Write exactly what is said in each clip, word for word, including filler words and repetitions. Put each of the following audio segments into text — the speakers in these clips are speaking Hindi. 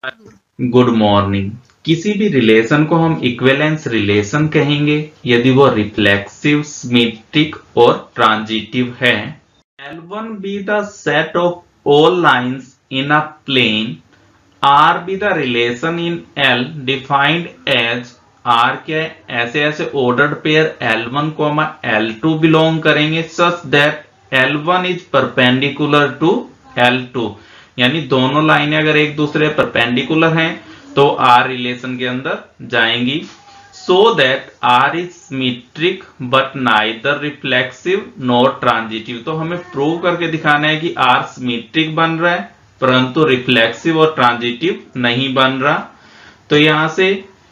Good morning. किसी भी रिलेशन को हम इक्विवेलेंस रिलेशन कहेंगे यदि वो रिफ्लेक्सिव, सिमेट्रिक और ट्रांजिटिव है। L one be the set of all lines in a plane, R be the relation in L defined as R क्या है, ऐसे ऐसे ordered pair L one comma L two belong करेंगे such that L one is perpendicular to L two, यानी दोनों लाइनें अगर एक दूसरे परपेंडिकुलर हैं तो आर रिलेशन के अंदर जाएंगी। So that R is symmetric but neither reflexive nor transitive. तो हमें प्रूव करके दिखाना है कि आर सिमेट्रिक बन रहा है परंतु रिफ्लेक्सिव और ट्रांजिटिव नहीं बन रहा। तो यहां से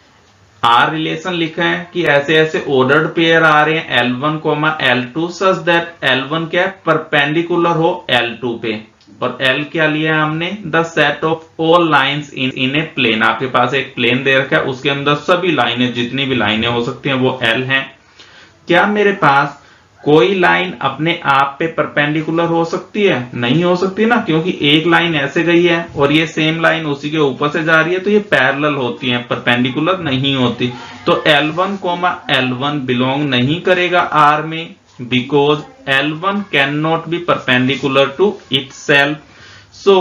आर रिलेशन लिखा है कि ऐसे ऐसे ऑर्डर्ड पेयर आ रहे हैं L one comma L two such that L one क्या है, परपेंडिकुलर हो एल टू पे। और L क्या लिया है हमने, the set of all lines in in a plane. आपके पास एक प्लेन दे रखा है, उसके अंदर सभी लाइनें, जितनी भी लाइनें हो सकती हैं वो L हैं। क्या मेरे पास कोई लाइन अपने आप पे परपेंडिकुलर हो सकती है? नहीं हो सकती ना, क्योंकि एक लाइन ऐसे गई है और ये सेम लाइन उसी के ऊपर से जा रही है, तो ये पैरेलल होती है, परपेंडिकुलर नहीं होती। तो L one comma L one belong नहीं करेगा R में, because L one cannot be perpendicular to itself, so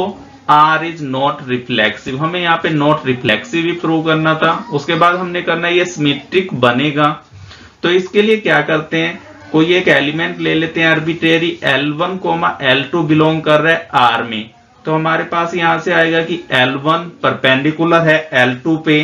R is not reflexive। हमें यहाँ पे नॉट रिफ्लेक्सिव भी प्रूव करना था। उसके बाद हमने करना है ये सिमेट्रिक बनेगा। तो इसके लिए क्या करते हैं, कोई एक एलिमेंट ले लेते हैं arbitrary, L one comma L two belong कर रहा है R में। तो हमारे पास यहां से आएगा कि एल वन परपेंडिकुलर है एल टू पे।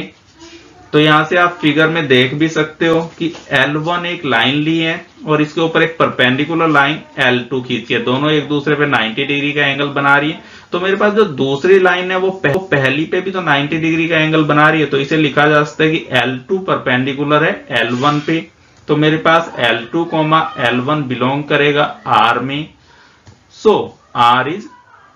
तो यहां से आप फिगर में देख भी सकते हो कि एल वन एक लाइन ली है और इसके ऊपर एक परपेंडिकुलर लाइन एल टू खींची है, दोनों एक दूसरे पे नाइंटी डिग्री का एंगल बना रही है। तो मेरे पास जो दूसरी लाइन है वो पहली पे भी तो नाइंटी डिग्री का एंगल बना रही है, तो इसे लिखा जा सकता है कि एल टू परपेंडिकुलर है एल वन पे। तो मेरे पास L two comma L one belong करेगा R में। So R is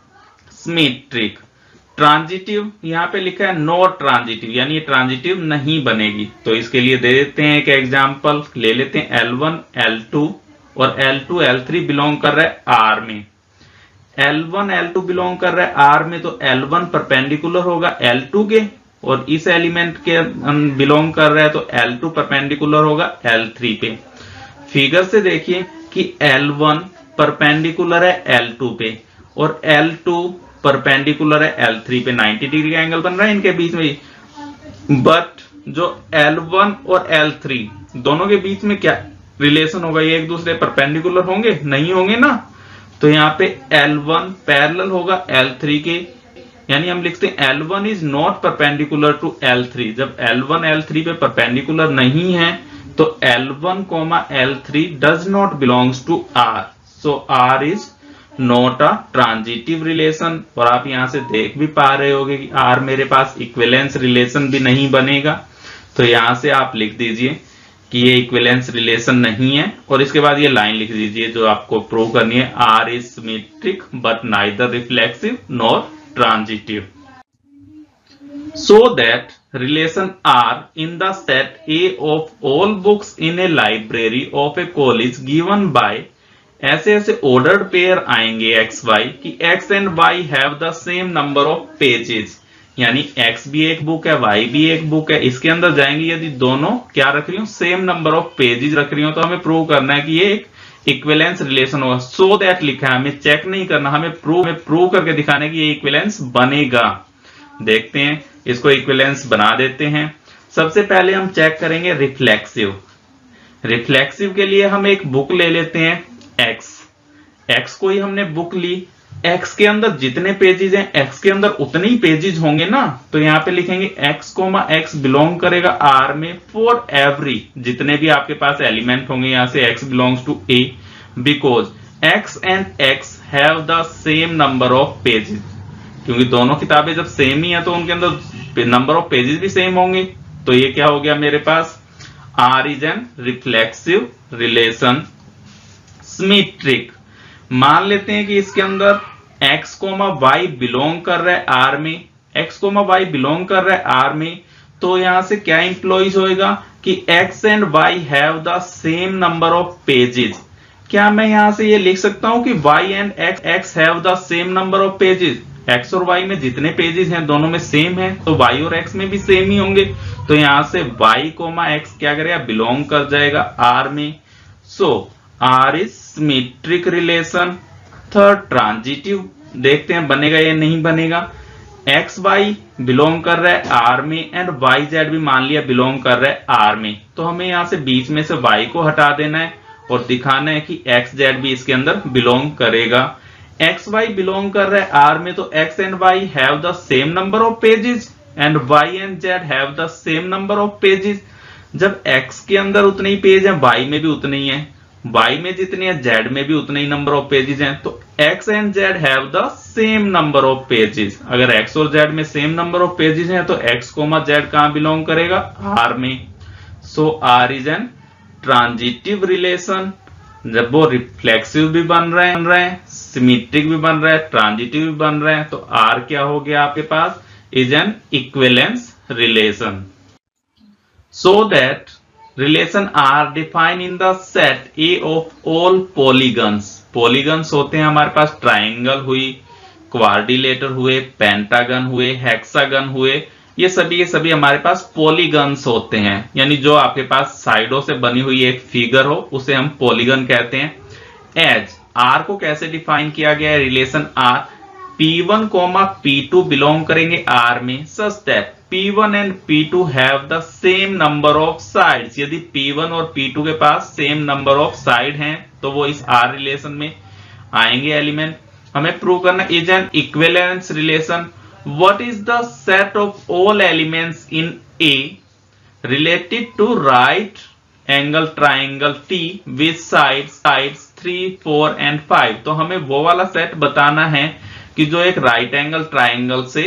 symmetric. Transitive यहाँ पे लिखा है नॉट ट्रांजिटिव, यानी ये ट्रांजिटिव नहीं बनेगी। तो इसके लिए दे देते हैं एक एग्जांपल, ले लेते हैं एल वन एल टू और L two L three belong कर रहा है R में। L one L two belong कर रहा है R में, तो एल वन परपेंडिकुलर होगा एल टू के, और इस एलिमेंट के बिलोंग कर रहा है तो एल टू परपेंडिकुलर होगा एल थ्री पे। फिगर से देखिए कि एल वन परपेंडिकुलर है एल टू पे और एल टू परपेंडिकुलर है एल थ्री पे, नाइंटी डिग्री का एंगल बन रहा है इनके बीच में। बट जो एल वन और एल थ्री दोनों के बीच में क्या रिलेशन होगा, ये एक दूसरे परपेंडिकुलर होंगे? नहीं होंगे ना। तो यहाँ पे एल वन पैरेलल होगा एल थ्री के, यानी हम लिखते हैं L one is not perpendicular to L three. जब एल वन एल थ्री पे परपेंडिकुलर नहीं है तो L one comma L three does not belongs to R, so R is not a transitive relation. और आप यहां से देख भी पा रहे होगे कि R मेरे पास इक्विवेलेंस रिलेशन भी नहीं बनेगा। तो यहां से आप लिख दीजिए कि ये इक्विवेलेंस रिलेशन नहीं है, और इसके बाद ये लाइन लिख दीजिए जो आपको प्रूव करनी है, R is symmetric but neither reflexive nor transitive. So that relation R in the set A of all books in a library of a college given by, ऐसे ऐसे ऑर्डर्ड पेयर आएंगे एक्स वाई कि X and Y have the same number of pages, यानी एक्स भी एक बुक है वाई भी एक बुक है, इसके अंदर जाएंगे यदि दोनों क्या रख रही हो, सेम नंबर ऑफ पेजेस रख रही हो, तो हमें प्रूव करना है कि ये एक इक्विवेलेंस रिलेशन होगा। सो दैट लिखा है, हमें चेक नहीं करना, हमें प्रूव हमें प्रूव करके दिखाना है कि ये इक्विवेलेंस बनेगा। देखते हैं, इसको इक्विवेलेंस बना देते हैं। सबसे पहले हम चेक करेंगे रिफ्लेक्सिव। रिफ्लेक्सिव के लिए हम एक बुक ले लेते हैं X, X को ही हमने बुक ली, X के अंदर जितने पेजेस हैं X के अंदर उतने ही पेजेस होंगे ना। तो यहाँ पे लिखेंगे X कोमा X बिलोंग करेगा R में फॉर एवरी, जितने भी आपके पास एलिमेंट होंगे यहाँ से X belongs to A, because X and X have the same number of pages. क्योंकि दोनों किताबें जब सेम ही है तो उनके अंदर नंबर ऑफ पेजेस भी सेम होंगे। तो ये क्या हो गया मेरे पास, R is an reflexive relation. Symmetric, मान लेते हैं कि इसके अंदर x कोमा y बिलोंग कर रहा है R में, x कोमा y बिलोंग कर रहा है R में, तो यहां से क्या इंप्लॉइज होएगा कि x and y have the same number of pages. क्या मैं यहां से ये लिख सकता हूं कि y and x x have the same number of pages? X और वाई में जितने पेजेस हैं दोनों में सेम है, तो वाई और एक्स में भी सेम ही होंगे। तो यहां से वाई कोमा एक्स क्या करेगा, बिलोंग कर जाएगा आर में। So R is symmetric relation. Third transitive, देखते हैं बनेगा या नहीं बनेगा। एक्स वाई बिलोंग कर रहा है आर में एंड वाई जेड भी मान लिया बिलोंग कर रहा है आर में। तो हमें यहां से बीच में से वाई को हटा देना है और दिखाना है कि एक्स जेड भी इसके अंदर बिलोंग करेगा। एक्स वाई बिलोंग कर रहा है आर में, तो X and Y have the same number of pages and Y and Z have the same number of pages. जब एक्स के अंदर उतने ही पेज हैं, वाई में भी उतने ही हैं, वाई में जितने हैं जेड में भी उतने ही नंबर ऑफ पेजेस हैं। तो X and Z have the same number of pages. अगर एक्स और जेड में सेम नंबर ऑफ पेजेस हैं तो एक्स कोमा जेड कहां बिलोंग करेगा, आर में। So R is an transitive relation. जब वो रिफ्लेक्सिव भी बन रहे हैं, बन रहे हैं सिमेट्रिक भी बन रहा है, ट्रांजिटिव भी बन रहे हैं, तो आर क्या हो गया आपके पास, is an equivalence relation. So that relation R define in the set A of all polygons. Polygons होते हैं हमारे पास, ट्राइंगल हुई, क्वाड्रिलेटर हुए, पेंटागन हुए, हेक्सागन हुए, ये सभी के सभी हमारे पास पॉलीगन्स होते हैं। यानी जो आपके पास साइडों से बनी हुई एक फिगर हो उसे हम पॉलीगन कहते हैं। एज आर को कैसे डिफाइन किया गया है, relation R P one comma P two belong करेंगे आर में, such that P one and P two have the same number of sides. यदि पी वन और पी टू के पास सेम नंबर ऑफ साइड हैं तो वो इस आर रिलेशन में आएंगे एलिमेंट। हमें प्रूव करना is an equivalence relation. What is the set of all elements in A related to right angle triangle T with sides sides three four and five. तो हमें वो वाला सेट बताना है कि जो एक राइट एंगल ट्राइंगल से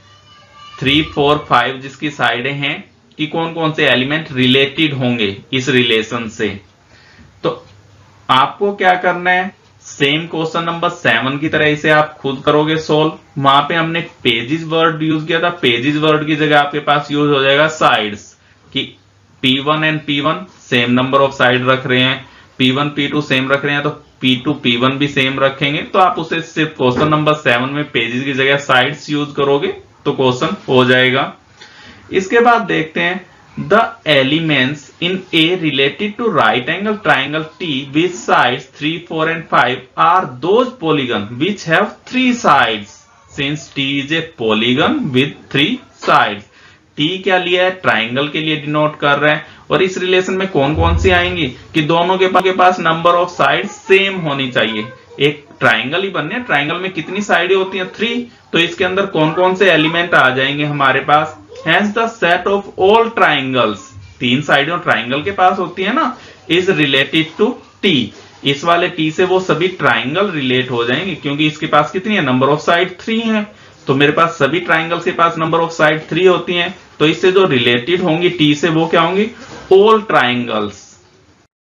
थ्री फोर फाइव जिसकी साइडें हैं कि कौन कौन से एलिमेंट रिलेटेड होंगे इस रिलेशन से। तो आपको क्या करना है, सेम क्वेश्चन नंबर सेवन की तरह इसे आप खुद करोगे सोल्व। वहां पे हमने पेजेस वर्ड यूज किया था, पेजेस वर्ड की जगह आपके पास यूज हो जाएगा साइड्स, कि P one and P one same number of side रख रहे हैं, P one P two same रख रहे हैं तो पी टू पी वन भी सेम रखेंगे। तो आप उसे सिर्फ क्वेश्चन नंबर सेवन में पेजेस की जगह साइड्स यूज करोगे तो क्वेश्चन हो जाएगा। इसके बाद देखते हैं the elements in A related to right angle triangle T with sides three four and five are those polygon which have three sides since T is a polygon with three sides. T क्या लिया है, ट्राइंगल के लिए डिनोट कर रहा है। और इस रिलेशन में कौन कौन सी आएंगी कि दोनों के पास, के पास नंबर ऑफ साइड सेम होनी चाहिए। एक ट्राइंगल ही बनने, ट्राइंगल में कितनी साइडें होती हैं, थ्री। तो इसके अंदर कौन कौन से एलिमेंट आ जाएंगे हमारे पास, hence the set of all triangles, तीन साइडें ट्राइंगल के पास होती है ना, इज रिलेटेड टू टी। इस वाले टी से वो सभी ट्राइंगल रिलेट हो जाएंगे क्योंकि इसके पास कितनी है, नंबर ऑफ साइड थ्री है। तो मेरे पास सभी ट्राइंगल्स के पास नंबर ऑफ साइड थ्री होती हैं, तो इससे जो रिलेटेड होंगी टी से वो क्या होंगी, ऑल ट्राइंगल्स।